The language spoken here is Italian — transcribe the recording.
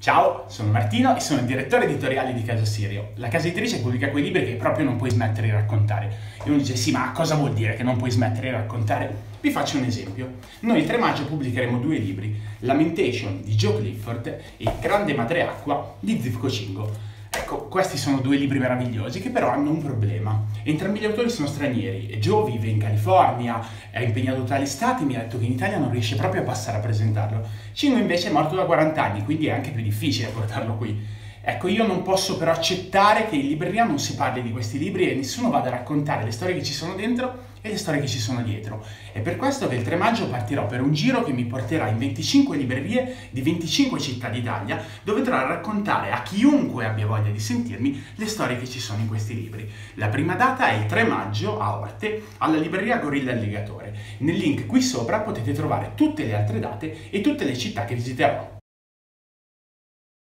Ciao, sono Martino e sono il direttore editoriale di Casa Sirio. La casa editrice pubblica quei libri che proprio non puoi smettere di raccontare. E uno dice, sì, ma cosa vuol dire che non puoi smettere di raccontare? Vi faccio un esempio. Noi il 3 maggio pubblicheremo 2 libri, Lamentation di Joe Clifford e Grande Madreacqua di Zivko Cingo. Ecco, questi sono 2 libri meravigliosi che però hanno un problema. Entrambi gli autori sono stranieri e Joe vive in California, è impegnato tra gli stati e mi ha detto che in Italia non riesce proprio a passare a presentarlo. Cingo invece è morto da 40 anni, quindi è anche più difficile portarlo qui. Ecco, io non posso però accettare che in libreria non si parli di questi libri e nessuno vada a raccontare le storie che ci sono dentro e le storie che ci sono dietro. È per questo che il 3 maggio partirò per un giro che mi porterà in 25 librerie di 25 città d'Italia, dove andrò a raccontare a chiunque abbia voglia di sentirmi le storie che ci sono in questi libri. La prima data è il 3 maggio a Orte, alla libreria Gorilla Alligatore. Nel link qui sopra potete trovare tutte le altre date e tutte le città che visiterò.